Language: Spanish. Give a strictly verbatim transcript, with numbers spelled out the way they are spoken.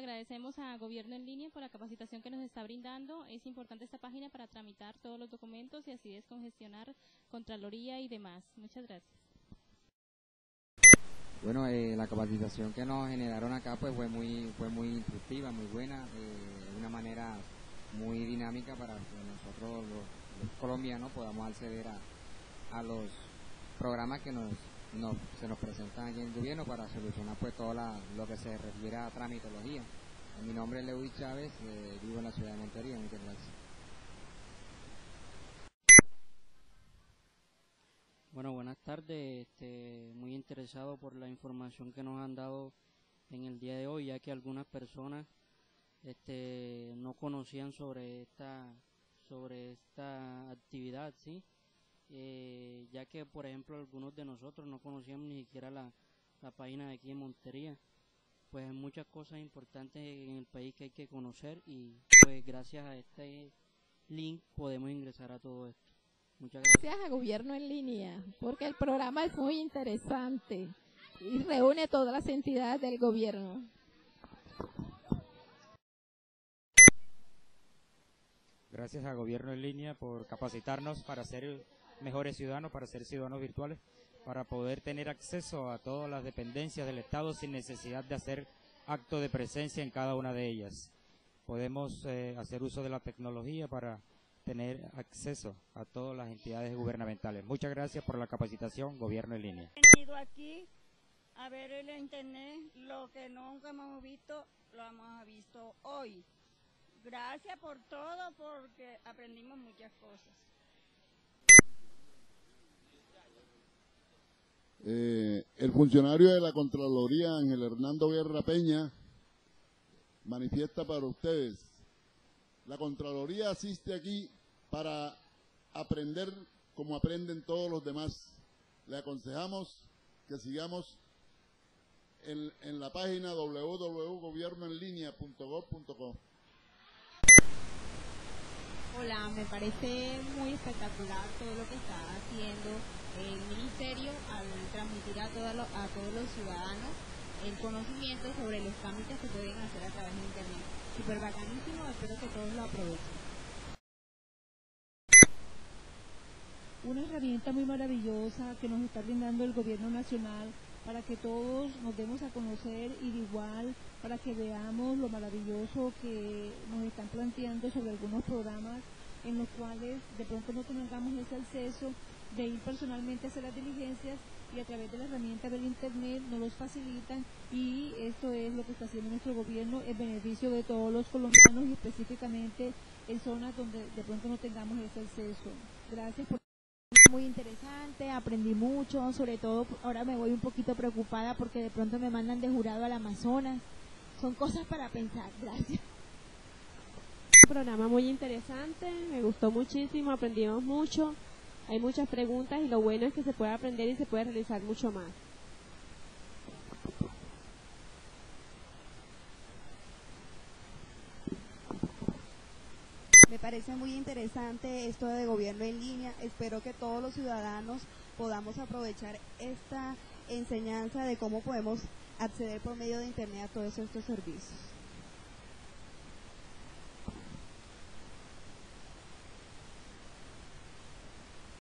agradecemos a Gobierno en Línea por la capacitación que nos está brindando. Es importante esta página para tramitar todos los documentos y así descongestionar Contraloría y demás. Muchas gracias. Bueno, eh, la capacitación que nos generaron acá pues fue muy fue muy instructiva, muy buena, eh, de una manera muy dinámica para que nosotros los, los colombianos podamos acceder a, a los programas que nos, nos se nos presentan aquí en el gobierno para solucionar pues todo la, lo que se refiere a tramitología. Mi nombre es Lewis Chávez, eh, vivo en la ciudad de Montería. Muchas gracias. Bueno, buenas tardes. Este, muy interesado por la información que nos han dado en el día de hoy, ya que algunas personas este, no conocían sobre esta sobre esta actividad, sí, eh, ya que por ejemplo algunos de nosotros no conocíamos ni siquiera la, la página de aquí en Montería. Pues hay muchas cosas importantes en el país que hay que conocer y pues gracias a este link podemos ingresar a todo esto. Muchas gracias. Gracias a Gobierno en Línea, porque el programa es muy interesante y reúne todas las entidades del gobierno. Gracias a Gobierno en Línea por capacitarnos para ser mejores ciudadanos, para ser ciudadanos virtuales, para poder tener acceso a todas las dependencias del Estado sin necesidad de hacer acto de presencia en cada una de ellas. Podemos eh, hacer uso de la tecnología para tener acceso a todas las entidades gubernamentales. Muchas gracias por la capacitación, Gobierno en Línea. He venido aquí a ver en la internet lo que nunca hemos visto, lo hemos visto hoy. Gracias por todo, porque aprendimos muchas cosas. Eh, el funcionario de la Contraloría, Ángel Hernando Guerra Peña, manifiesta para ustedes. La Contraloría asiste aquí para aprender como aprenden todos los demás. Le aconsejamos que sigamos en, en la página doble u doble u punto gobierno en línea punto gob punto co. Hola, me parece muy espectacular todo lo que está haciendo el Ministerio al transmitir a, todos los, a todos los ciudadanos el conocimiento sobre los trámites que pueden hacer a través de Internet. Súper bacanísimo, espero que todos lo aprovechen. Una herramienta muy maravillosa que nos está brindando el Gobierno Nacional para que todos nos demos a conocer y de igual para que veamos lo maravilloso que nos están planteando sobre algunos programas en los cuales de pronto no tengamos ese acceso de ir personalmente a hacer las diligencias y a través de la herramienta del Internet nos los facilitan y esto es lo que está haciendo nuestro gobierno en beneficio de todos los colombianos y específicamente en zonas donde de pronto no tengamos ese acceso. Gracias por... Muy interesante, aprendí mucho, sobre todo ahora me voy un poquito preocupada porque de pronto me mandan de jurado al Amazonas. Son cosas para pensar. Gracias. Un programa muy interesante, me gustó muchísimo, aprendimos mucho, hay muchas preguntas y lo bueno es que se puede aprender y se puede realizar mucho más. Me parece muy interesante esto de Gobierno en Línea. Espero que todos los ciudadanos podamos aprovechar esta enseñanza de cómo podemos acceder por medio de Internet a todos estos servicios.